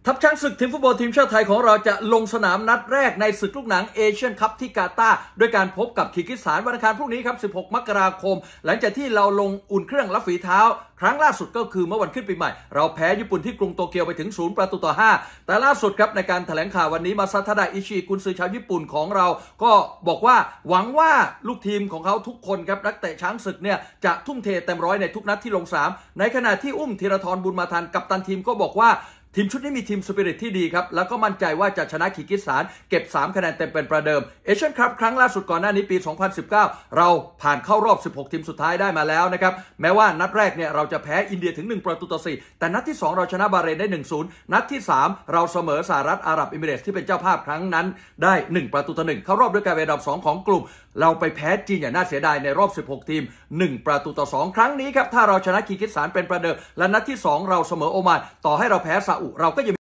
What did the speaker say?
ทัพช้างศึกทีมฟุตบอลทีมชาติไทยของเราจะลงสนามนัดแรกในศึกลูกหนังเอเชียนคัพที่กาตาร์ด้วยการพบกับคีร์กิสถานวันอังคารพรุ่งนี้ครับ 16 มกราคม หลังจากที่เราลงอุ่นเครื่องรับฝีเท้าครั้งล่าสุดก็คือเมื่อวันขึ้นปีใหม่เราแพ้ญี่ปุ่นที่กรุงโตเกียวไปถึง0-5แต่ล่าสุดครับในการแถลงข่าววันนี้มาซาทาดะอิชิกุนซือชาวญี่ปุ่นของเราก็บอกว่าหวังว่าลูกทีมของเขาทุกคนครับนักเตะช้างศึกเนี่ยจะทุ่มเทเต็มร้อยในทุกนัดที่ลงสนามในขณะที่อุ้มธีรทรบุญมาทันกัปตันทีมก็บอกว่าทีมชุดนี้มีทีมสปิริตที่ดีครับแล้วก็มั่นใจว่าจะชนะคีร์กิสถานเก็บ3คะแนนเต็มเป็นประเดิมเอเชียนคัพครั้งล่าสุดก่อนหน้านี้ปี 2019 เราผ่านเข้ารอบ 16 ทีมสุดท้ายได้มาแล้วนะครับแม้ว่านัดแรกเนี่ยเราจะแพ้อินเดียถึง1-4แต่นัดที่2เราชนะบาห์เรนได้ 1-0 นัดที่3เราเสมอสหรัฐอาหรับเอมิเรตส์ที่เป็นเจ้าภาพครั้งนั้นได้1-1เข้ารอบด้วยการเป็นอันดับ2ของกลุ่มเราไปแพ้จีนอย่างน่าเสียดายในรอบ 16 ทีม1-2ครั้งนี้ครับถ้าเราชนะคีร์กิสถานเป็นประเดิมและนัดที่2เราเสมอโอมานต่อให้เราแพ้ซาอุเราก็ยัง